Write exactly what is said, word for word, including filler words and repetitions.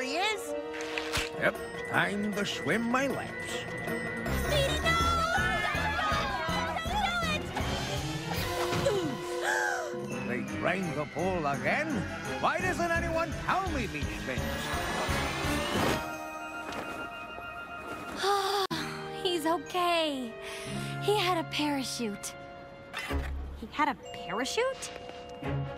he is. Yep, time to swim my laps. Speedy, no! They drained the pool again? Why doesn't anyone tell me these things? He's okay. He had a parachute. He had a parachute?